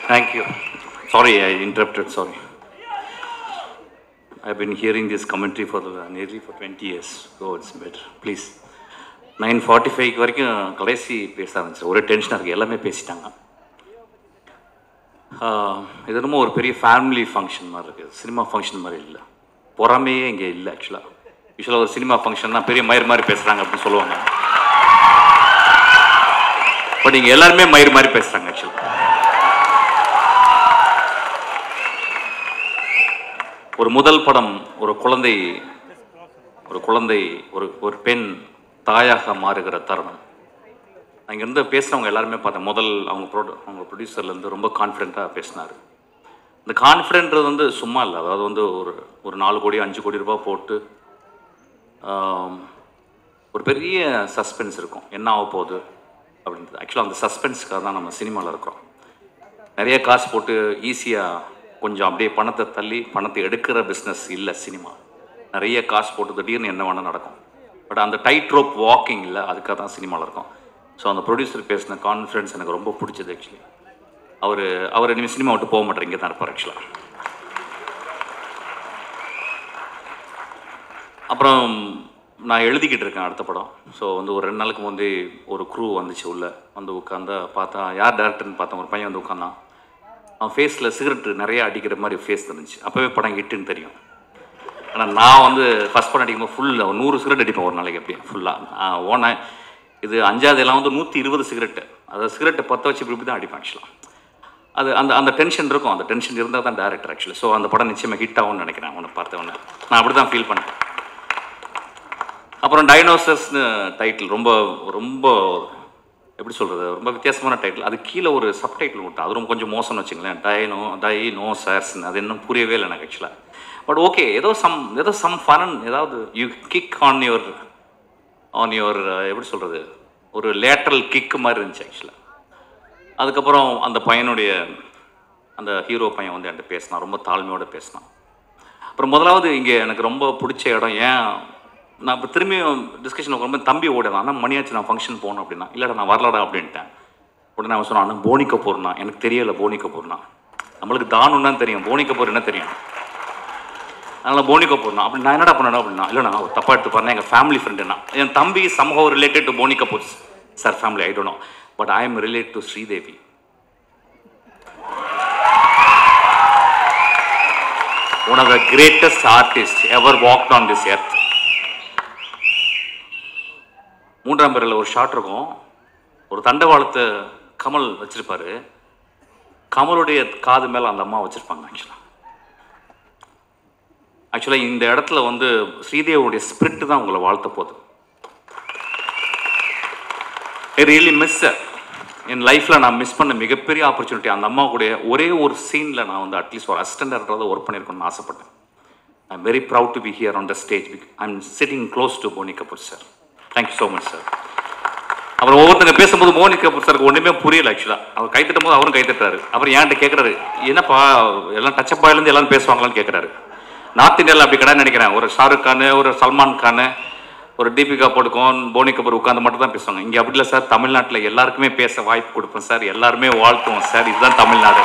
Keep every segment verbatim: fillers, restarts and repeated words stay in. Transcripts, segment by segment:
Thank you. Sorry, I interrupted. Sorry. I've been hearing this commentary for the, nearly for twenty years. So it's better. Please. nine forty-five வரைக்கும் கடைசி பேச ஆரம்பிச்சு ஒரே டென்ஷனாக இருக்குது. எல்லாமே பேசிட்டாங்க. இது ரொம்ப ஒரு பெரிய ஃபேமிலி ஃபங்க்ஷன் மாதிரி இருக்குது. சினிமா ஃபங்க்ஷன் மாதிரி இல்லை. பொறாமையே இங்கே இல்லை ஆக்சுவலாக. யூஸ்வலாக ஒரு சினிமா ஃபங்க்ஷன்னா பெரிய மயிர் மாதிரி பேசுகிறாங்க அப்படின்னு சொல்லுவாங்க. பட் இங்கே எல்லாருமே மயிர் மாதிரி பேசுகிறாங்க ஆக்சுவலாக. ஒரு முதல் படம், ஒரு குழந்தை ஒரு குழந்தை ஒரு ஒரு பெண் தாயாக மாறுகிற தருணம். அங்கேருந்து பேசுகிறவங்க எல்லாருமே பார்த்தேன். முதல் அவங்க ப்ரொடு அவங்க ப்ரொடியூசர்லேருந்து ரொம்ப கான்ஃபிடென்ட்டாக பேசினார். இந்த கான்ஃபிடென்ட்றது வந்து சும்மா இல்லை. அதாவது வந்து ஒரு ஒரு நாலு கோடி அஞ்சு கோடி ரூபா போட்டு ஒரு பெரிய சஸ்பென்ஸ் இருக்கும், என்ன ஆக போகுது அப்படின்றது. ஆக்சுவலாக அந்த சஸ்பென்ஸுக்காக தான் நம்ம சினிமாவில் இருக்கிறோம். நிறைய காசு போட்டு ஈஸியாக கொஞ்சம் அப்படியே பணத்தை தள்ளி பணத்தை எடுக்கிற பிஸ்னஸ் இல்லை சினிமா. நிறைய காசு போட்டு திடீர்னு என்ன வேணால் நடக்கும். பட் அந்த டைட் ரோப் வாக்கிங் இல்லை, அதுக்காக தான் சினிமாவில் இருக்கும். ஸோ அந்த ப்ரொடியூசர் பேசின கான்ஃபிடன்ஸ் எனக்கு ரொம்ப பிடிச்சது ஆக்சுவலி. அவர் அவர் இனிமேல் சினிமா விட்டு போக மாட்டார், இங்கே தான் இருப்பார் ஆக்சுவலாக. அப்புறம் நான் எழுதிக்கிட்டு இருக்கேன் அடுத்த படம். ஸோ வந்து ஒரு ரெண்டு நாளுக்கு முந்தைய ஒரு க்ரூ வந்துச்சு உள்ளே. வந்து உட்காந்தா பார்த்தா யார் டேரக்டர்னு பார்த்தேன். ஒரு பையன் வந்து உட்காந்தான். அவன் ஃபேஸில் சிகரெட்டு நிறையா அடிக்கிற மாதிரி ஃபேஸ் இருந்துச்சு. அப்போவே படம் ஹிட்டுன்னு தெரியும். ஆனால் நான் வந்து ஃபஸ்ட் படம் அடிக்கும்போது ஃபுல்லாக நூறு சிகரெட் அடிப்பேன் ஒரு நாளைக்கு. அப்படியே ஃபுல்லாக ஓன இது அஞ்சாவது எல்லாம் வந்து நூற்றி இருபது சிகரெட்டு. அதாவது சிகரெட்டை பற்ற வச்சு இப்படி தான் அடிப்பேன் ஆக்சுவலாக. அது அந்த அந்த டென்ஷன் இருக்கும். அந்த டென்ஷன் இருந்தால் தான் டேரக்டர் ஆக்சுவலி. ஸோ அந்த படம் நிச்சயமாக ஹிட் ஆகும்னு நினைக்கிறேன். உன்னை பார்த்த உடனே நான் அப்படி தான் ஃபீல் பண்ணேன். அப்புறம் டைனோசர்ஸ்னு டைட்டில் ரொம்ப ரொம்ப எப்படி சொல்கிறது, ரொம்ப வித்தியாசமான டைட்டில். அது கீழே ஒரு சப்டைட்டில் விட்டேன். அது ரொம்ப கொஞ்சம் மோசம்னு வச்சுங்களேன். டைனோ டைனோசர்ஸ்னு அது இன்னும் புரியவே இல்லை எனக்கு ஆக்சுவலாக. பட் ஓகே, ஏதோ சம் ஏதோ சம் ஃபன், ஏதாவது you kick on your on your எப்படி சொல்கிறது, ஒரு லேட்ரல் கிக்கு மாதிரி இருந்துச்சு ஆக்சுவலாக. அதுக்கப்புறம் அந்த பையனுடைய அந்த ஹீரோ பையன் வந்து என்கிட்ட பேசினான், ரொம்ப தாழ்மையோடு பேசினான். அப்புறம் முதலாவது இங்கே எனக்கு ரொம்ப பிடிச்ச இடம், ஏன் நான் இப்போ திரும்பியும் டிஸ்கஷன் ரொம்ப தம்பி ஓடலாம். ஆனால் மணியாச்சு நான் ஃபங்க்ஷன் போகணும் அப்படின்னா, இல்லைடா நான் வரலடா அப்படின்ட்டேன். உடனே அவன் சொன்னான், ஆனால் போனி கபூர்னா எனக்கு தெரியலை. போனி கபூர்னா நம்மளுக்கு தானுன்னு தெரியும், போனி கபூர் என்ன தெரியும். அதனால் போனி கபூர்னா அப்படி நான் என்னடா பண்ணணும் அப்படின்னா, இல்லைண்ணா ஒரு தப்பாக எடுத்து பாருன்னா எங்கள் ஃபேமிலி ஃப்ரெண்டுனா. என் தம்பி somehow related to Boney Kapoor sir family, I don't know, but I am relate to Sridevi. One of the greatest artists ever walked on this earth. மூன்றாம் பேரில் ஒரு ஷாட் இருக்கும். ஒரு தண்டவாளத்தை கமல் வச்சிருப்பாரு. கமலுடைய காது மேலே அந்த அம்மா வச்சிருப்பாங்க. ஆக்சுவலாக ஆக்சுவலாக இந்த இடத்துல வந்து ஸ்ரீதேவியுடைய ஸ்பிரிட் தான் உங்களை வாழ்த்த போகுது. ஐ ரியலி மிஸ் என் லைஃப்பில் நான் மிஸ் பண்ண மிகப்பெரிய ஆப்பர்ச்சுனிட்டி அந்த அம்மாவுடைய ஒரே ஒரு சீனில் நான் வந்து அட்லீஸ்ட் ஒரு அசிஸ்டண்டாக ஒர்க் பண்ணியிருக்கணும்னு ஆசைப்பட்டேன். I am very proud to be here on the stage. I am sitting close to Boney Kapoor sir. Thank you so much sir. அப்புறம் ஒவ்வொருத்தங்க பேசும்போது போனி கபூர் சாருக்கு ஒன்றுமே புரியல ஆக்சுவலாக. அவர் கை தட்டும் போது அவரும் கை தட்டுறாரு. அப்புறம் ஏன்ட்ட கேட்குறாரு, என்னப்பா எல்லாம் டச்சப் பாயிலேருந்து எல்லாம் பேசுவாங்களான்னு கேட்குறாரு. நார்த் இந்தியாவில் அப்படி கிடையாது நினைக்கிறேன். ஒரு ஷாருக் கானு, ஒரு சல்மான் கானு, ஒரு தீபிகா படுகோன், போனி கபூர் உட்காந்து மட்டும் தான் பேசுவாங்க. இங்கே அப்படி இல்லை சார். தமிழ்நாட்டில் எல்லாருக்குமே பேச வாய்ப்பு கொடுப்போம் சார், எல்லாருமே வாழ்த்துவோம் சார். இதுதான் தமிழ்நாடு.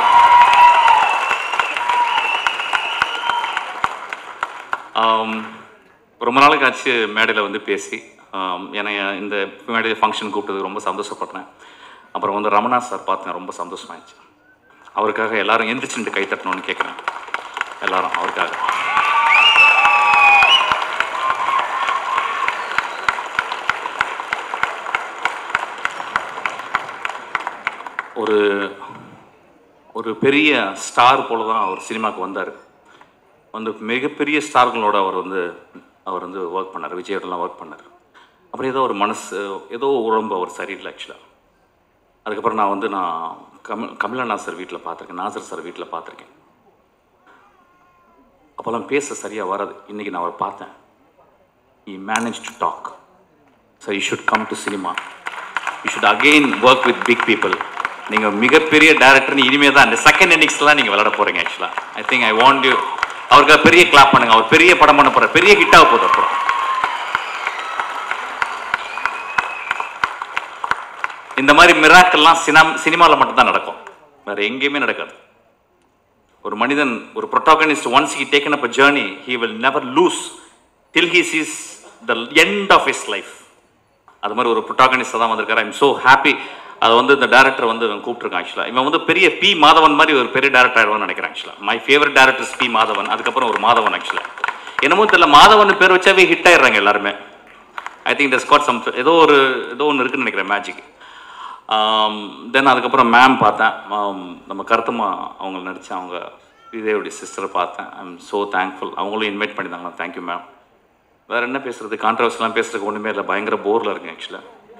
ரொம்ப நாளுக்கு ஆச்சு மேடையில் வந்து பேசி. ஏன்னா இந்த மேடையில் ஃபங்க்ஷன் கூப்பிட்டது ரொம்ப சந்தோஷப்படுறேன். அப்புறம் வந்து ரமணா சார் பார்த்தேன், ரொம்ப சந்தோஷமாயிடுச்சு. அவருக்காக எல்லாரும் எந்திரிச்சுட்டு கை தட்டணும்னு கேட்குறேன். எல்லாரும் அவருக்காக. ஒரு ஒரு பெரிய ஸ்டார் போல தான் அவர் சினிமாவுக்கு வந்தார். வந்து மிகப்பெரிய ஸ்டார்களோட அவர் வந்து அவர் வந்து ஒர்க் பண்ணார். விஜயோடலாம் ஒர்க் பண்ணார். அப்புறம் ஏதோ ஒரு மனசு ஏதோ உடம்பு அவர் சரியில்லை ஆக்சுவலாக. அதுக்கப்புறம் நான் வந்து நான் கமல் கமலண்ணா சார் வீட்டில் பார்த்துருக்கேன், நாசர் சார் வீட்டில் பார்த்துருக்கேன். அப்போல்லாம் பேச சரியாக வராது. இன்றைக்கி நான் அவரை பார்த்தேன். he managed to talk. So you should come to cinema. You should again work with big people. நீங்கள் மிகப்பெரிய டேரக்டர்னு இனிமே தான் இந்த செகண்ட் இன்னிங்ஸ்லாம் நீங்கள் விளையாட போகிறீங்க ஆக்சுவலாக. I think I want you. அவருக்காக பெரிய கிளாப் பண்ணுங்க. அவர் பெரிய படம் பண்ண போகிற, பெரிய ஹிட்டாக போகுது. அப்புறம் இந்த மாதிரி மிராக்கெல்லாம் சினிமா சினிமாவில் மட்டும்தான் நடக்கும். வேறு எங்கேயுமே நடக்காது. ஒரு மனிதன் ஒரு protagonist once he taken up a journey he will never lose till he sees the end of his life. அது மாதிரி ஒரு ப்ரொட்டாகனிஸ்டாக தான் வந்திருக்காரு. I am so happy. அது வந்து இந்த டேரக்டர் வந்து கூப்பிட்டுருக்கான். ஆக்சுவலாக இவன் வந்து பெரிய பி மாதவன் மாதிரி ஒரு பெரிய டேரக்டர் ஆயிடுவான்னு நினைக்கிறேன். ஆக்சுவலாக my favourite directors P Madhavan, அதுக்கப்புறம் ஒரு மாதவன். ஆக்சுவலாக என்னமோ தெரியல, மாதவன் பேர் வச்சாவே ஹிட் ஆயிடுறாங்க எல்லாருமே. I think that's got some ஏதோ ஒரு ஏதோ ஒன்று இருக்குன்னு நினைக்கிறேன் மேஜிக். தென் அதுக்கப்புறம் மேம் பார்த்தேன், நம்ம கருத்தம்மா அவங்க நடித்த அவங்க இதேவுடைய சிஸ்டரை பார்த்தேன். I am so thankful. அவங்களும் இன்வைட் பண்ணியிருந்தாங்க. Thank you ma'am. வேறு என்ன பேசுகிறது, கான்ட்ரவர்ஸ்லாம் பேசுறதுக்கு ஒன்றுமே இல்லை, பயங்கர போரில் இருக்குங்க ஆக்சுவலாக.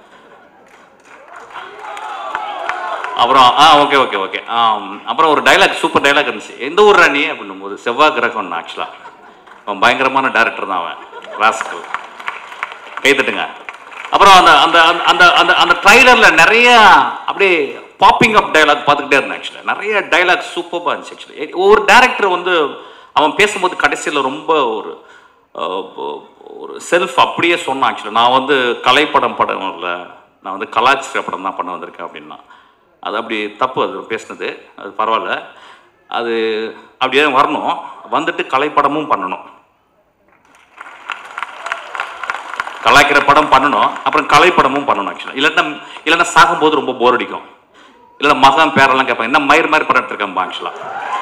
அப்புறம் ஆ ஓகே ஓகே ஓகே அப்புறம் ஒரு டைலாக், சூப்பர் டைலாக் இருந்துச்சு. எந்த ஊர் ராணி அப்படின்னும் போது செவ்வாய் கிரகம். ஆக்சுவலாக அவன் பயங்கரமான டேரக்டர் தான் அவன், ராஸ்கல். கை தட்டுங்க. அப்புறம் அந்த அந்த அந்த அந்த அந்த ட்ரைலரில் நிறைய அப்படியே பாப்பிங் அப் டைலாக் பார்த்துக்கிட்டே இருந்தேன். ஆக்சுவலாக நிறைய டைலாக் சூப்பராக இருந்துச்சு. ஆக்சுவலி ஒரு டேரக்டர் வந்து அவன் பேசும்போது கடைசியில் ரொம்ப ஒரு ஒரு செல்ஃப் அப்படியே சொன்னான். ஆக்சுவலாக நான் வந்து கலைப்படம் படம் இல்லை, நான் வந்து கலாச்சார படம் தான் பண்ண வந்திருக்கேன் அப்படின்னா. அது அப்படி தப்பு, அது பேசுனது. அது பரவாயில்ல, அது அப்படியே வரணும். வந்துட்டு கலைப்படமும் பண்ணணும், கலாய்க்கிற படம் பண்ணணும், அப்புறம் கலைப்படமும் பண்ணணும். ஆக்சுவலாக இல்லைன்னா இல்லைன்னா சாகும்போது ரொம்ப போர் அடிக்கும். இல்லைன்னா மகன் பேரெல்லாம் கேட்பாங்க, என்ன மயிர் மாதிரி படம் எடுத்துருக்கேன் ஆக்சுவலாக.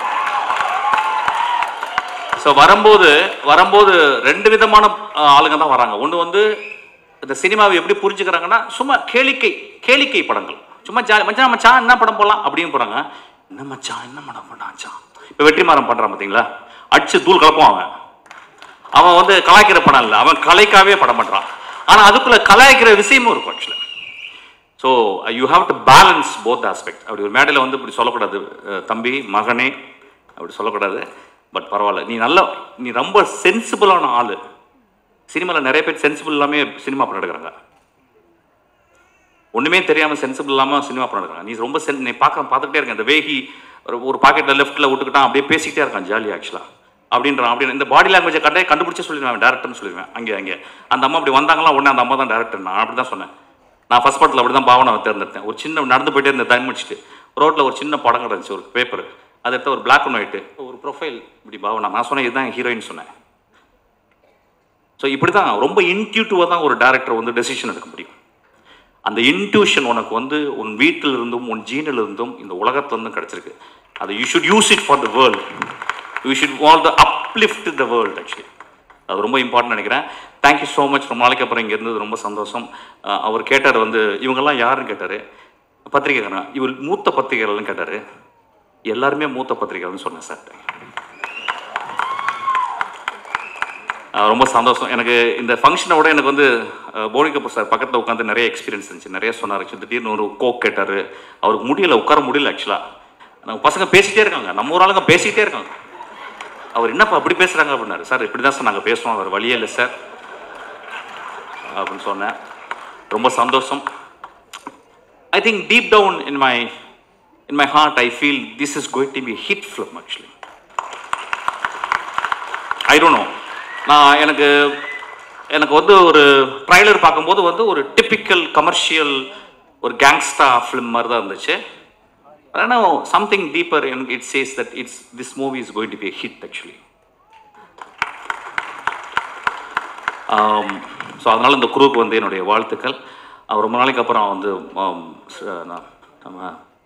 ஸோ வரும்போது வரும்போது ரெண்டு விதமான ஆளுங்க தான் வராங்க. ஒன்று வந்து இந்த சினிமாவை எப்படி புரிஞ்சுக்கிறாங்கன்னா சும்மா கேளிக்கை கேளிக்கை படங்கள், சும்மா ஜாலி மச்சான் மச்சான் என்ன படம் போடலாம் அப்படின்னு போகிறாங்க. என்ன மச்சான் என்ன படம் பண்ணாச்சான். இப்போ வெற்றிமாறன் பண்ணுறான் பார்த்தீங்களா, அடிச்சு தூள் கலப்போம். அவன் அவன் வந்து கலாய்க்கிற படம் இல்லை, அவன் கலைக்காவே படம் பண்ணுறான். ஆனால் அதுக்குள்ளே கலாய்க்கிற விஷயமும் இருக்கும் ஆக்சுவலாக. So you have to balance both aspect. அப்படி ஒரு மேடையில் வந்து இப்படி சொல்லக்கூடாது, தம்பி மகனே அப்படி சொல்லக்கூடாது. பட் பரவாயில்ல, நீ நல்ல நீ ரொம்ப சென்சிபிளான ஆள். சினிமாவில் நிறைய பேர் சென்சிபிள் இல்லாமல் சினிமா படம் எடுக்கிறாங்க, ஒன்றுமே தெரியாமல் சென்சிபிள் இல்லாமல் சினிமா படம் எடுக்கிறாங்க. நீ ரொம்ப சென் நீ பார்க்க பார்த்துக்கிட்டே இருக்கேன். இந்த வேகி ஒரு பாக்கெட்டில் லெஃப்ட்டில் விட்டுக்கிட்டான், அப்படியே பேசிக்கிட்டே இருக்கான் ஜாலியாக ஆக்சுவலாக அப்படின்றான். அப்படின்னு இந்த பாடி லாங்குவேஜை கண்டே கண்டுபிடிச்சே சொல்லிடுவேன், டேரக்டர்னு சொல்லிடுவேன். அங்கே அங்கே அந்த அம்மா அப்படி வந்தாங்களா, உடனே அந்த அம்மா தான் டேரக்டர். நான் அப்படி தான் சொன்னேன். நான் ஃபஸ்ட் படத்தில் அப்படி தான் பாவனை தேர்ந்தெடுத்தேன். ஒரு சின்ன நடந்து போயிட்டே இருந்த தண்ணி முடிச்சுட்டு ரோட்டில் ஒரு சின்ன படம் கிடந்துச்சு, ஒரு பேப்பர். அதை எடுத்த ஒரு பிளாக் அண்ட் ஒயிட்டு ஒரு ப்ரொஃபைல் இப்படி பாவனா. நான் சொன்னேன் இதுதான் ஹீரோயின் சொன்னேன். ஸோ இப்படி தான் ரொம்ப இன்ட்யூட்டிவாக தான் ஒரு டேரக்டர் வந்து டெசிஷன் எடுக்க முடியும். அந்த இன்ட்யூஷன் உனக்கு வந்து உன் வீட்டில் இருந்தும் உன் ஜீனில் இருந்தும் இந்த உலகத்துலேருந்தும் கிடச்சிருக்கு. அது you should use it for the world. You should want the uplift the world. Actually அது ரொம்ப இம்பார்ட்டன் நினைக்கிறேன். Thank you so much. ரொம்ப நாளைக்கு அப்புறம் இங்கே இருந்தது ரொம்ப சந்தோஷம். அவர் கேட்டார் வந்து இவங்கெல்லாம் யாருன்னு கேட்டார். பத்திரிகைக்காரன். இவர் மூத்த பத்திரிகைகள்னு கேட்டார். எல்லாருமே மூத்த பத்திரிகைகள்னு சொன்னேன் சார். ரொம்ப சந்தோஷம் எனக்கு. இந்த ஃபங்க்ஷனை விட எனக்கு வந்து போனி கபூர் சார் பக்கத்தில் உட்காந்து நிறைய எக்ஸ்பீரியன்ஸ் இருந்துச்சு, நிறைய சொன்னார். திடீர்னு ஒரு கோக் கேட்டார். அவருக்கு முடியல, உட்கார முடியல. ஆக்சுவலாக நம்ம பசங்க பேசிகிட்டே இருக்காங்க, நம்ம ஒரு ஆளுங்க பேசிக்கிட்டே இருக்காங்க. அவர் என்னப்பா அப்படி பேசுகிறாங்க அப்படின்னாரு. சார் இப்படி தான் சார் நாங்கள் பேசுவோம், அவர் வழியே இல்லை சார் அப்படின்னு சொன்னேன். ரொம்ப சந்தோஷம். I think deep down in my in my heart I feel this is going to be hit film. Actually I don't know. நான் எனக்கு எனக்கு வந்து ஒரு ட்ரைலர் பார்க்கும்போது வந்து ஒரு டிப்பிக்கல் கமர்ஷியல் ஒரு கேங்ஸ்டா ஃபிலிம் மாதிரி தான் இருந்துச்சு. ஆனால் something deeper it says that it's this movie is going to be hit actually. So அதனால் இந்த குரூப் வந்து என்னுடைய வாழ்த்துக்கள். ரொம்ப நாளைக்கு அப்புறம் வந்து நம்ம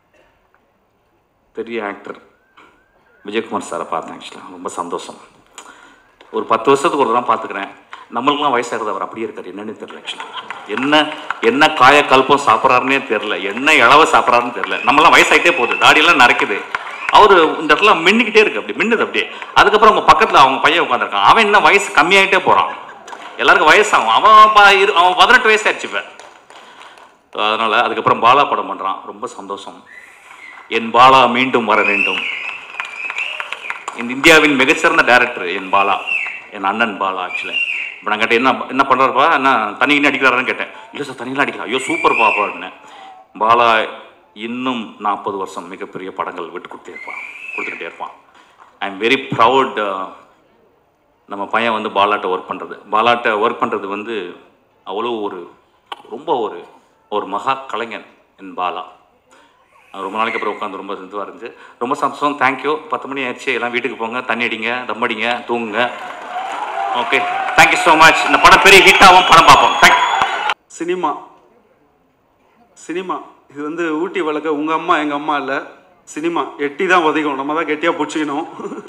பெரிய ஆக்டர் விஜயகுமார் சாரை பார்த்தேன். ஆக்சுவலாக ரொம்ப சந்தோஷம். ஒரு பத்து வருஷத்துக்கு ஒரு தான் பார்த்துக்கிறேன். நம்மளுக்குலாம் வயசாகிறது அவர் அப்படியே இருக்கார், என்னன்னு தெரியல. ஆக்சுவலாக என்ன என்ன காய கல்பம் சாப்பிட்றாருன்னே தெரில, என்ன இளவ சாப்பிட்றாருன்னு தெரில. நம்மளாம் வயசாகிட்டே போகுது, தாடியெல்லாம் நரைக்குது. அவர் இந்த இடத்துல மின்னிக்கிட்டே இருக்கு, அப்படி மின்னுது அப்படியே. அதுக்கப்புறம் அவங்க பக்கத்தில் அவங்க பையன் உட்காந்துருக்கான். அவன் என்ன வயசு கம்மியாகிட்டே போகிறான், எல்லாருக்கும் வயசாகும். அவன் அவன் பதினெட்டு வயசு ஆயிடுச்சு இப்போ. அதனால் அதுக்கப்புறம் பாலா படம் பண்ணுறான். ரொம்ப சந்தோஷம். என் பாலா மீண்டும் வர வேண்டும். இந்த இந்தியாவின் மிகச்சிறந்த டைரக்டர் என் பாலா, என் அண்ணன் பாலா. ஆக்சுவலி இப்போ நான் கேட்டேன் என்ன என்ன பண்ணுறாருப்பா, என்ன தண்ணின்னு அடிக்கிறாருன்னு கேட்டேன். இல்லை சார் தண்ணியெலாம் அடிக்கலாம். ஐயோ சூப்பர் பாப்பா அப்படின்னேன். பாலா இன்னும் நாற்பது வருஷம் மிகப்பெரிய படங்கள் விட்டு கொடுத்தே இருப்பான் கொடுத்துக்கிட்டே இருப்பான். I am very proud. நம்ம பையன் வந்து பாலாட்ட ஒர்க் பண்ணுறது பாலாட்ட ஒர்க் பண்ணுறது வந்து அவ்வளோ ஒரு ரொம்ப ஒரு ஒரு மகா கலைஞன் என் பாலா. ரொம்ப நாளைக்கு அப்புறம் உட்காந்து ரொம்ப இதுவாக இருந்துச்சு. ரொம்ப சந்தோஷம். தேங்க்யூ. பத்து மணி ஆயிடுச்சு. எல்லாம் வீட்டுக்கு போங்க, தண்ணி அடிங்க, தம் அடிங்க, தூங்குங்க. Okay, thank you so much. இந்த படம் பெரிய ஹிட் ஆகும், படம் பார்ப்போம். தேங்க் சினிமா சினிமா இது வந்து ஊட்டி வழக்க உங்கள் அம்மா எங்கள் அம்மா இல்லை. சினிமா எட்டி தான் உதைக்கும், நம்ம தான் கெட்டியாக பிடிச்சிக்கணும்.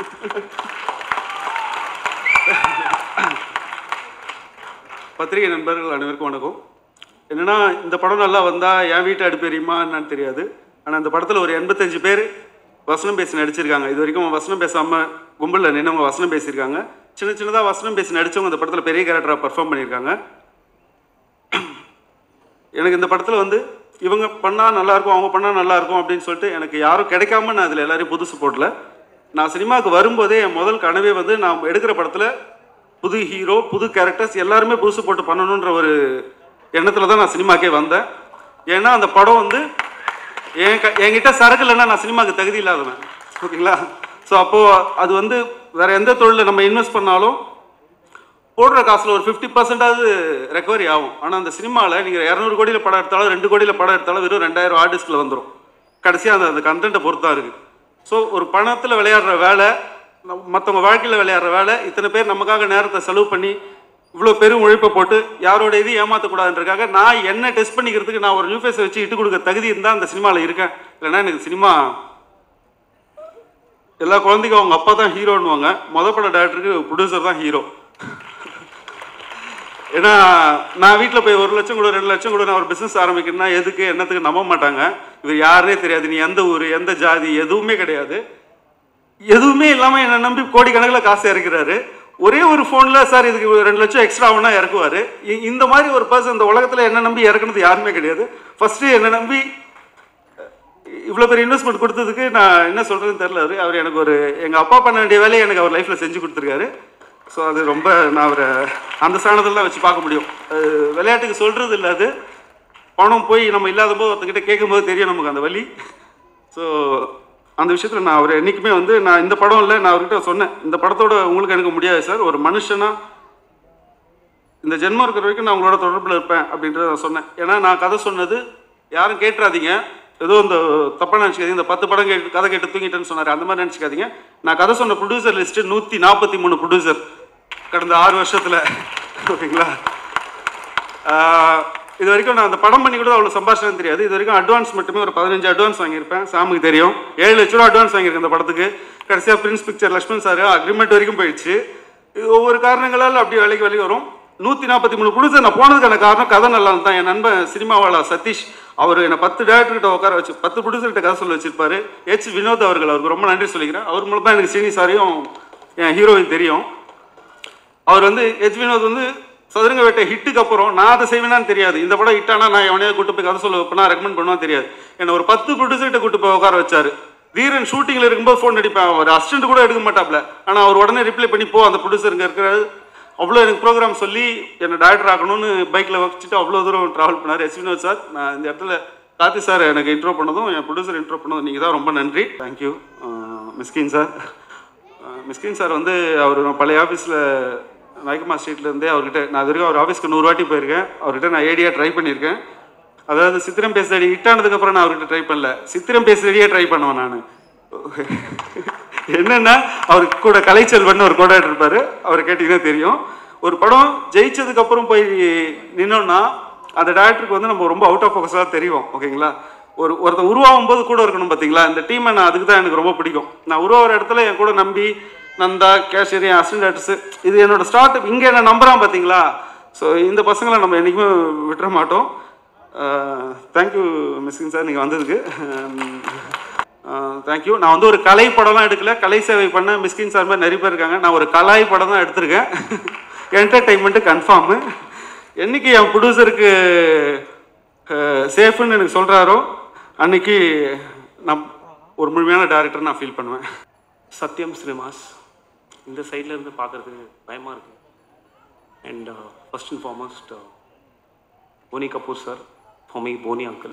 பத்திரிகை நண்பர்கள் அனைவருக்கும் வணக்கம். என்னென்னா, இந்த படம் நல்லா வந்தால் என் வீட்டை அடுப்பெரியுமா என்னன்னு தெரியாது. ஆனால் இந்த படத்தில் ஒரு எண்பத்தஞ்சு பேர் வசனம் பேசி நடிச்சிருக்காங்க. இது வரைக்கும் வசனம் பேசாமல் கும்பலில் நின்னவங்க வசனம் பேசியிருக்காங்க. சின்ன சின்னதாக வசனம் பேசி நடித்தவங்க இந்த படத்தில் பெரிய கேரக்டராக பர்ஃபார்ம் பண்ணியிருக்காங்க. எனக்கு இந்த படத்தில் வந்து இவங்க பண்ணால் நல்லாயிருக்கும், அவங்க பண்ணால் நல்லாயிருக்கும் அப்படின்னு சொல்லிட்டு எனக்கு யாரும் கிடைக்காம நான் அதில் எல்லாரையும் புதுசு போடல. நான் சினிமாவுக்கு வரும்போதே என் முதல் கனவே வந்து நான் எடுக்கிற படத்தில் புது ஹீரோ, புது கேரக்டர்ஸ் எல்லாருமே புதுசு போட்டு பண்ணணுன்ற ஒரு எண்ணத்தில் தான் நான் சினிமாக்கே வந்தேன். ஏன்னா அந்த படம் வந்து என் க என்கிட்ட சரக்கு இல்லைன்னா நான் சினிமாவுக்கு தகுதி இல்லாதவன். ஓகேங்களா? ஸோ அப்போது அது வந்து வேறு எந்த தொழிலில் நம்ம இன்வெஸ்ட் பண்ணாலும் போடுற காசில் ஒரு ஃபிஃப்டி பர்சன்டாவது ரெக்கவரி ஆகும். ஆனால் அந்த சினிமாவில் நீங்கள் இரநூறு கோடியில் படம் எடுத்தாலும் ரெண்டு கோடியில் படம் எடுத்தாலும் வெறும் ரெண்டாயிரம் ஆர்டிஸ்டில் வந்துடும். கடைசியாக அந்த அந்த கண்டென்ட்டை பொறுத்து தான் இருக்குது. ஸோ ஒரு பணத்தில் விளையாடுற வேலை, மற்றவங்க வாழ்க்கையில் விளையாடுற வேலை, இத்தனை பேர் நமக்காக நேரத்தை செலவு பண்ணி இவ்வளோ பெரும் உழைப்பை போட்டு யாரோட இது ஏமாற்றக்கூடாதுன்றக்காக நான் என்ன டெஸ்ட் பண்ணிக்கிறதுக்கு நான் ஒரு நியூ ஃபேஸை வச்சு இட்டு கொடுக்க தகுதி இருந்தால் அந்த சினிமாவில் இருக்கேன். இல்லைன்னா எனக்கு சினிமா எல்லா குழந்தைக்கும் அவங்க அப்பா தான் ஹீரோன்னுவாங்க. மொதல் பட டேரக்டருக்கு ப்ரொடியூசர் தான் ஹீரோ. ஏன்னா நான் வீட்டில் போய் ஒரு லட்சம் கூட ரெண்டு லட்சம் கூட நான் ஒரு பிஸ்னஸ் ஆரம்பிக்கணும்னா எதுக்கு என்னத்துக்கு நம்ப மாட்டாங்க. இவர் யாருன்னே தெரியாது, நீ எந்த ஊர் எந்த ஜாதி எதுவுமே கிடையாது. எதுவுமே இல்லாமல் என்னை நம்பி கோடிக்கணக்கில் காசு இறக்கிறாரு. ஒரே ஒரு ஃபோனில் சார் இதுக்கு ரெண்டு லட்சம் எக்ஸ்ட்ரா ஆகுனா இறக்குவார். இந்த மாதிரி ஒரு பர்சன் இந்த உலகத்தில் என்ன நம்பி இறக்குனது யாருமே கிடையாது. ஃபஸ்ட்டு என்னை நம்பி இவ்வளோ பெரிய இன்வெஸ்ட்மெண்ட் கொடுத்ததுக்கு நான் என்ன சொல்கிறதுன்னு தெரில. அவர் அவர் எனக்கு ஒரு எங்கள் அப்பா பண்ண வேண்டிய வேலையை எனக்கு அவர் லைஃப்பில் செஞ்சு கொடுத்துருக்காரு. ஸோ அது ரொம்ப நான் அவரை அந்த ஸ்தானத்தில் தான் வச்சு பார்க்க முடியும். விளையாட்டுக்கு சொல்கிறது இல்லை, அது பணம் போய் நம்ம இல்லாத போது ஒருத்தங்கிட்ட கேட்கும்போது தெரியும் நமக்கு அந்த வலி. ஸோ அந்த விஷயத்தில் நான் அவர் என்றைக்குமே வந்து நான் இந்த படம் இல்லை, நான் அவர்கிட்ட சொன்னேன், இந்த படத்தோட உங்களுக்கு எனக்கு முடியாது சார், ஒரு மனுஷனாக இந்த ஜென்மம் இருக்கிற வரைக்கும் நான் உங்களோட தொடர்பில் இருப்பேன் அப்படின்றத நான் சொன்னேன். ஏன்னா நான் கதை சொன்னது யாரும் கேட்டுறாதீங்க, ஏதோ இந்த தப்பாக நினச்சிக்காதீங்க, இந்த பத்து படம் கேட்டு கதை கேட்டு தூங்கிட்டேன்னு சொன்னார், அந்த மாதிரி நினச்சிக்காதீங்க. நான் கதை சொன்ன ப்ரொடியூசர் லிஸ்ட்டு நூற்றி நாற்பத்தி மூணு ப்ரொடியூசர் கடந்த ஆறு வருஷத்தில். ஓகேங்களா? இது வரைக்கும் நான் அந்த படம் பண்ணி கூட அவ்வளோ சம்பாஷணம் தெரியாது. இது வரைக்கும் அட்வான்ஸ் மட்டுமே ஒரு பதினஞ்சு அட்வான்ஸ் வாங்கியிருப்பேன். சாமுக்கு தெரியும், ஏழு லட்ச ரூபா அட்வான்ஸ் வாங்கியிருக்கேன் இந்த படத்துக்கு. கடைசியாக Prince Picture Lakshman sir agreement வரைக்கும் போயிடுச்சு. இது ஒவ்வொரு காரணங்களால் அப்படி வேலைக்கு வேலைக்கு வரும். நூற்றி நாற்பத்தி மூணு ப்ரொடியூசர் நான் போனதுக்கான காரணம் கதை நல்லா தான். என் நண்பன் சினிமாவாளா சதீஷ், அவர் என்னை பத்து டேரக்டர்கிட்ட உட்கார வச்சு பத்து ப்ரொடியூசர்கிட்ட கதை சொல்ல வச்சிருப்பாரு. எச் வினோத் அவர்கள், அவருக்கு ரொம்ப நன்றி சொல்லிக்கிறேன். அவர் மூலம் தான் எனக்கு சீனி சாரையும் என் ஹீரோயின் தெரியும். அவர் வந்து எச் வினோத் வந்து சதுரங்க வேட்டை ஹிட்டுக்கு அப்புறம் நான் அதை செய்வேனான்னு தெரியாது. இந்த படம் ஹிட்டானா நான் எவனையா கூட்டு போய் கதை சொல்ல வைப்பேனா ரெக்கமெண்ட் பண்ணுவான்னு தெரியாது. என்னை ஒரு பத்து ப்ரொடியூசர்கிட்ட கூட்டு போய் உட்கார வச்சாரு. வீரன் ஷூட்டிங்கில் இருக்கும்போது ஃபோன் அடிப்பேன், அவர் அசிஸ்டன்ட் கூட எடுக்க மாட்டாப்ல. ஆனால் அவர் உடனே ரிப்ளை பண்ணி போ அந்த ப்ரொடியூசருங்க இருக்கிறாரு. அவ்வளோ எனக்கு ப்ரோக்ராம் சொல்லி என்னை டேரக்டர் ஆகணும்னு பைக்கில் வச்சுட்டு அவ்வளோ தூரம் ட்ராவல் பண்ணார் எஸ் வினோத் சார். நான் இந்த இடத்துல கார்த்தி சார் எனக்கு இன்ட்ரோ பண்ணதும் என் ப்ரொடியூசர் இன்ட்ரோ பண்ணதும் நீங்கள் தான், ரொம்ப நன்றி. Thank you. Mysskin sir Mysskin sir வந்து அவர் பழைய ஆஃபீஸில் நாயக்கமா ஸ்ட்ரீட்லேருந்தே அவர்கிட்ட நான் இது வரைக்கும் அவர் ஆஃபீஸ்க்கு நூறு வாட்டி போயிருக்கேன். அவர்கிட்ட நான் ஏடியாக ட்ரை பண்ணியிருக்கேன். அதாவது சித்திரம் பேசுறடி ஹிட் ஆனதுக்கப்புறம் நான் அவர்கிட்ட ட்ரை பண்ணல, சித்திரம் பேசுறடியே ட்ரை பண்ணுவேன் நான். என்னென்னா அவருக்கு கூட கலைச்செல்வன் ஒரு கோடாக்டர் இருப்பார், அவரை கேட்டிங்கன்னா தெரியும். ஒரு படம் ஜெயிச்சதுக்கப்புறம் போய் நின்னோன்னா அந்த டேரக்டருக்கு வந்து நம்ம ரொம்ப அவுட் ஆஃப் ஃபோக்கஸாக தெரியும். ஓகேங்களா? ஒரு ஒருத்தர் உருவாகும் போது கூட இருக்கணும். பார்த்தீங்களா? இந்த டீமை நான் அதுக்கு தான் எனக்கு ரொம்ப பிடிக்கும். நான் உருவாகிற இடத்துல என் கூட நம்பி நந்தா கேஷியர் என் அசிஸ்டன்ட் டேரக்டர்ஸு இது என்னோட ஸ்டார்ட் அப் இங்கே என்ன நம்புறான் பார்த்தீங்களா? ஸோ இந்த பசங்களை நம்ம என்றைக்குமே விட்டுற மாட்டோம். தேங்க்யூ மிஸ்கின் சார் நீங்கள் வந்ததுக்கு. தேங்க்யூ. நான் வந்து ஒரு கலை படம்லாம் எடுக்கல, கலை சேவை பண்ண மிஸ்கின் சார் மாதிரி நிறைய பேர் இருக்காங்க. நான் ஒரு கலாய் படம் தான் எடுத்திருக்கேன். Entertainment confirm. என்றைக்கு என் ப்ரொடியூசருக்கு சேஃப்னு எனக்கு சொல்கிறாரோ அன்றைக்கி நான் ஒரு முழுமையான டேரக்டர் நான் ஃபீல் பண்ணுவேன். சத்யம் சினிமாஸ் இந்த சைடில் இருந்து பார்க்குறதுக்கு பயமாக இருக்குது. And first and foremost Boney Kapoor sir, for me Boney uncle.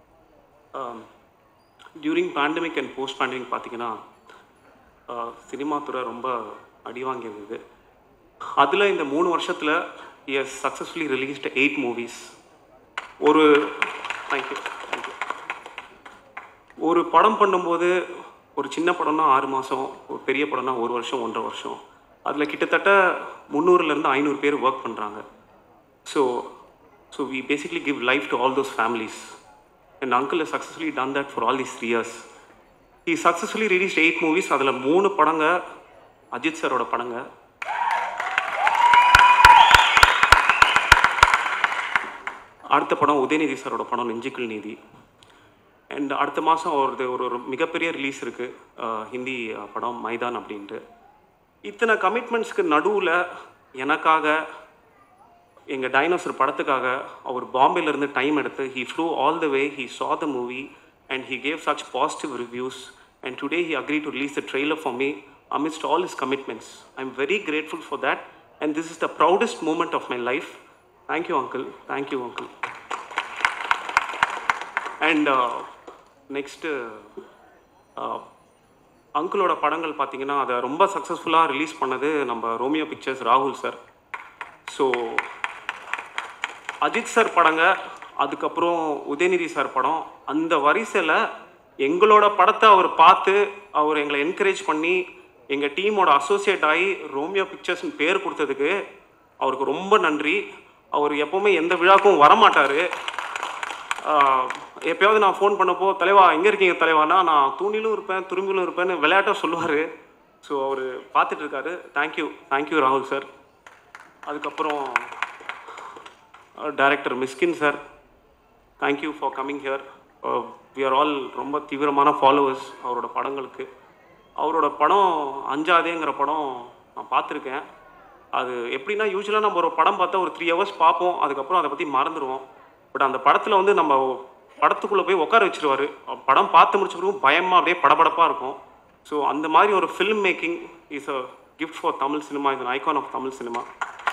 During pandemic and post pandemic பார்த்தீங்கன்னா சினிமா துறை ரொம்ப அடி வாங்கியிருந்தது. அதில் இந்த மூணு வருஷத்தில் he has successfully released eight movies. ஒரு தேங்க்யூ தேங்க்யூ ஒரு படம் பண்ணும்போது ஒரு சின்ன படம்னா ஆறு மாதம், ஒரு பெரிய படம்னா ஒரு வருஷம் ஒன்றரை வருஷம், அதில் கிட்டத்தட்ட முந்நூறுலேருந்து ஐநூறு பேர் ஒர்க் பண்ணுறாங்க. So so we basically give life to all those families. And uncle has successfully done that for all these three years. He successfully released eight movies. அதில் மூணு படங்க அஜித் சாரோட படங்க. அடுத்த படம் உதயநிதி சாரோட படம் நெஞ்சுக்குள் நீதி. அண்ட் அடுத்த மாதம் ஒரு ஒரு ஒரு மிகப்பெரிய ரிலீஸ் இருக்குது, ஹிந்தி படம் மைதான் அப்படின்ட்டு. இத்தனை கமிட்மெண்ட்ஸ்க்கு நடுவில் எனக்காக, எங்கள் டைனோசர் படத்துக்காக அவர் பாம்பேலேருந்து டைம் எடுத்து he flew all the way, he saw the movie and he gave such positive reviews, and today he agreed to release the trailer for me amidst all his commitments. I'm very grateful for that, and this is the proudest moment of my life. Thank you, uncle. Thank you, uncle. And uh, next uh, அங்கிளோட படங்கள் பார்த்தீங்கன்னா அதை ரொம்ப சக்ஸஸ்ஃபுல்லாக release பண்ணது நம்ம Romeo Pictures ராகுல் sir. So Ajith sir படங்க, அதுக்கப்புறம் உதயநிதி சார் படம், அந்த வரிசையில் எங்களோட படத்தை அவர் பார்த்து அவர் எங்களை என்கரேஜ் பண்ணி எங்கள் டீமோட அசோசியேட் ஆகி ரோமியோ பிக்சர்ஸ்னு பேர் கொடுத்ததுக்கு அவருக்கு ரொம்ப நன்றி. அவர் எப்போவுமே எந்த விழாக்கும் வரமாட்டார். எப்போயாவது நான் ஃபோன் பண்ணப்போ, தலைவா எங்கே இருக்கீங்க தலைவானா, நான் தூணிலும் இருப்பேன் துரும்பிலும் இருப்பேன்னு விளையாட்டாக சொல்லுவார். ஸோ அவர் பார்த்துட்ருக்காரு. தேங்க்யூ தேங்க்யூ ராகுல் சார். அதுக்கப்புறம் director Mysskin sir, thank you for coming here. We are all ரொம்ப தீவிரமான ஃபாலோவர்ஸ் அவரோட படங்களுக்கு. அவரோட படம் அஞ்சாதேங்கிற படம் நான் பார்த்துருக்கேன். அது எப்படின்னா, யூஸ்வலாக நம்ம ஒரு படம் பார்த்தா ஒரு த்ரீ ஹவர்ஸ் பார்ப்போம், அதுக்கப்புறம் அதை பற்றி மறந்துடுவோம். பட் அந்த படத்தில் வந்து நம்ம படத்துக்குள்ளே போய் உட்கார வச்சுருவார். படம் பார்த்து முடிச்ச பிறகு பயமாக அப்படியே படபடப்பாக இருக்கும். ஸோ அந்த மாதிரி ஒரு film making is a gift for Tamil cinema, is an icon of Tamil cinema.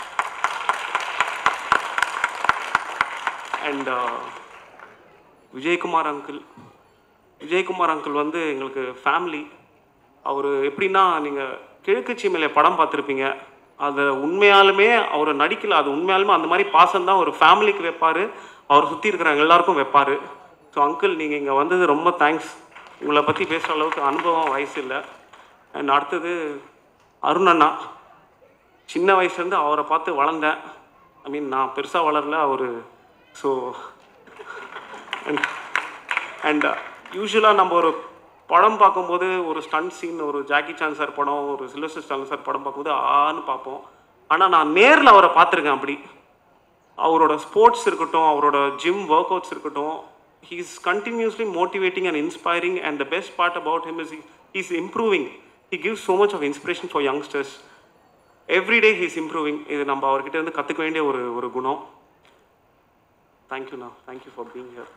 And Vijayakumar uncle Vijayakumar uncle வந்து எங்களுக்கு ஃபேமிலி. அவர் எப்படின்னா, நீங்கள் கிழக்கு சீமையில படம் பார்த்துருப்பீங்க, அதை உண்மையாலுமே அவர் நடிக்கல, அது உண்மையாலுமே அந்த மாதிரி பாசம் தான் ஒரு ஃபேமிலிக்கு வைப்பார், அவர் சுற்றி இருக்கிறவங்க எல்லாருக்கும் வைப்பார். ஸோ அங்கிள், நீங்கள் இங்கே வந்தது ரொம்ப தேங்க்ஸ். உங்களை பற்றி பேசுகிற அளவுக்கு அனுபவம் வயசு இல்லை. அண்ட் அடுத்தது அருண் அண்ணா. சின்ன வயசுலேருந்து அவரை பார்த்து வளர்ந்தேன். ஐ மீன், நான் பெருசாக வளரல அவர். ஸோ அண்ட் அண்ட் யூஸ்வலாக நம்ம ஒரு படம் பார்க்கும்போது ஒரு ஸ்டண்ட் சீன், ஒரு ஜாக்கி சான் சார் படம், ஒரு சில்வஸ்டர் ஸ்டாலின் சார் படம் பார்க்கும்போது ஆன்னு பார்ப்போம். ஆனால் நான் நேரில் அவரை பார்த்துருக்கேன். அப்படி அவரோட ஸ்போர்ட்ஸ் இருக்கட்டும், அவரோட ஜிம் ஒர்க் அவுட்ஸ் இருக்கட்டும், he is continuously motivating and inspiring, and the best part about him is he is improving. He gives so much of inspiration for youngsters. Every day he is improving. இது நம்ம அவர்கிட்ட இருந்து கற்றுக்க வேண்டிய ஒரு ஒரு குணம். தேங்க்யூண்ணா, தேங்க்யூ ஃபார் பீங் ஹியர்.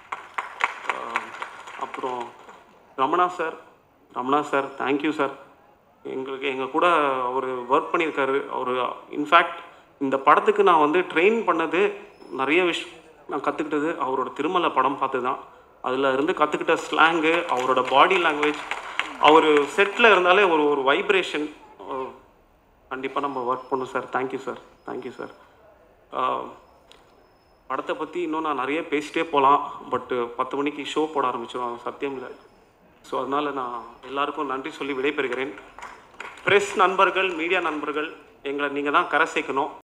அப்புறம் Ramana sir Ramana sir thank you sir. எங்களுக்கு எங்கள் கூட அவர் ஒர்க் பண்ணியிருக்காரு. அவர் இன்ஃபேக்ட் இந்த படத்துக்கு நான் வந்து ட்ரெயின் பண்ணது, நிறைய விஷயம் நான் கற்றுக்கிட்டது அவரோட திருமலை படம் பார்த்து தான். அதில் இருந்து கற்றுக்கிட்ட ஸ்லாங்கு, அவரோட பாடி லாங்குவேஜ், அவர் செட்டில் இருந்தாலே ஒரு ஒரு வைப்ரேஷன். கண்டிப்பாக நம்ம ஒர்க் பண்ணோம் sir. Thank you sir, thank you sir. படத்தை பற்றி இன்னும் நான் நிறைய பேசிட்டே போகலாம், பட்டு பத்து மணிக்கு ஷோ போட ஆரம்பிச்சிடுவாங்க சத்தியமில்லை. ஸோ அதனால் நான் எல்லாருக்கும் நன்றி சொல்லி விடைபெறுகிறேன். ப்ரெஸ் நண்பர்கள், மீடியா நண்பர்கள், எங்களை நீங்கள் தான் கரை சேர்க்கணும்.